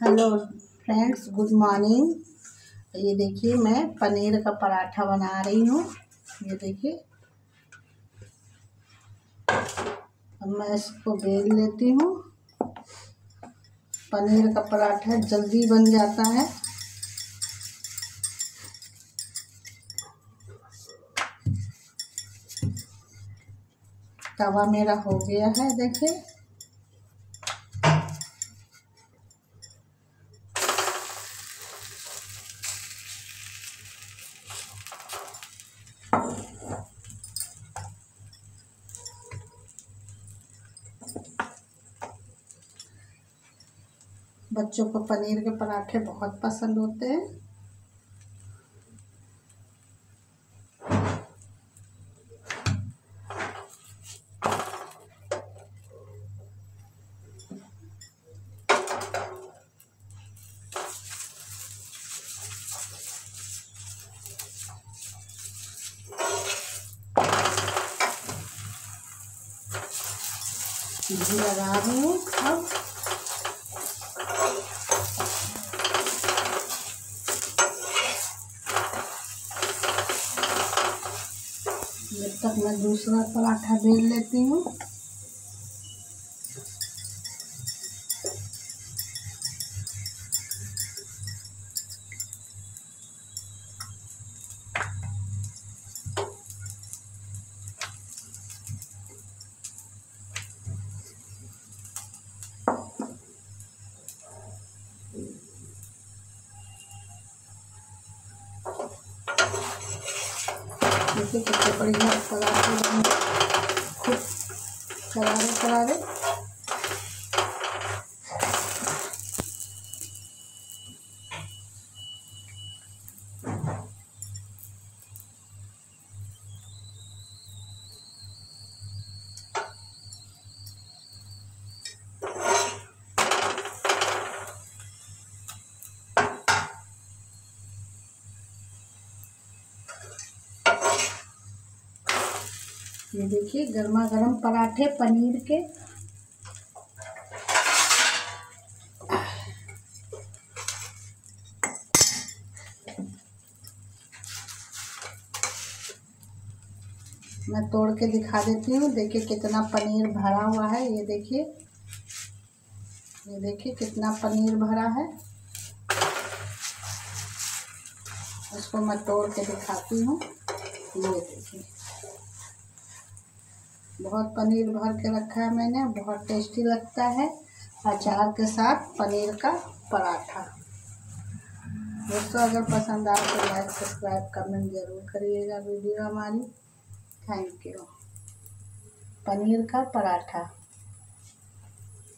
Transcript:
Hello friends, good morning. ये देखिए मैं पनीर का पराठा बना रही हूँ। ये देखिए, अब मैं इसको बेल लेती हूँ। पनीर का पराठा जल्दी बन जाता है। तवा मेरा हो गया है, देखिए। बच्चों को पनीर के पराठे बहुत पसंद होते हैं। घी लगा रही हूँ अब। जब तक मैं दूसरा पराठा बेल लेती हूँ। देखिए कितने बढ़िया पराठे बने, खूब करारे करारे। ये देखिए गर्मा गर्म पराठे पनीर के। मैं तोड़ के दिखा देती हूँ। देखिए कितना पनीर भरा हुआ है। ये देखिए कितना पनीर भरा है। इसको मैं तोड़ के दिखाती हूँ। ये देखिए बहुत पनीर भर के रखा है मैंने। बहुत टेस्टी लगता है अचार के साथ पनीर का पराठा। दोस्तों, अगर पसंद आए तो लाइक सब्सक्राइब कमेंट ज़रूर करिएगा वीडियो हमारी। Thank you. पनीर का पराठा।